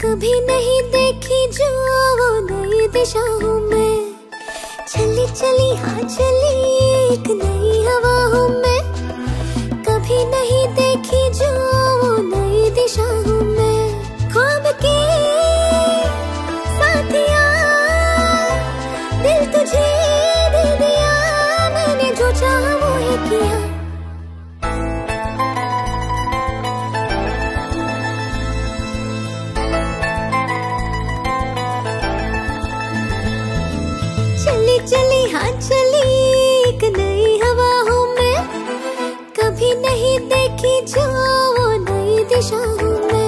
कभी नहीं देखी जो वो नई दिशा हूँ मैं। चली चली हाँ चली एक नई हवा हूँ मैं। कभी नहीं देखी जो वो नई दिशा हूँ मैं। ख्वाब के साथिया दिल तुझे दे दिया, मैंने जो चाहा वो ही किया। चली चली हाँ चली एक नई हवा हूँ मैं। कभी नहीं देखी जो वो नई दिशा हूँ मैं।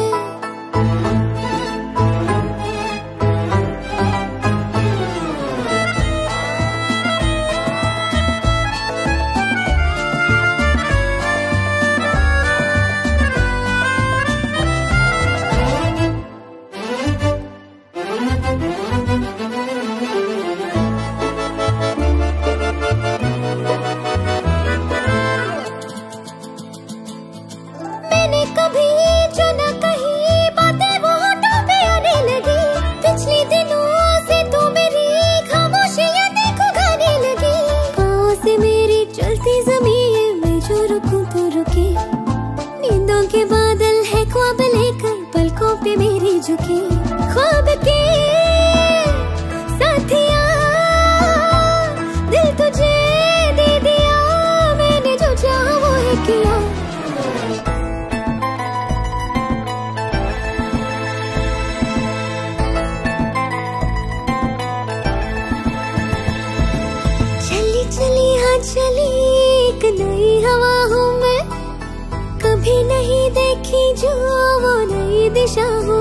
मैंने कभी जो न कही बातें वो होठों पे आने लगी। पिछले दिनों से तो मेरी खामोशियां देखो गाने लगी। पाँव से मेरी चलती ज़मीन, मैं जो रुकूं तो रुके। नींदों के बादल है ख्वाब लेकर पलकों पे मेरी झुकी। ख्वाब के साथिया दिल तुझे दे दिया, मैंने जो चाहा वो ही किया। चली चली हाँ चली एक नई हवा हूँ मैं। कभी नहीं देखी जो वो नई दिशा हूँ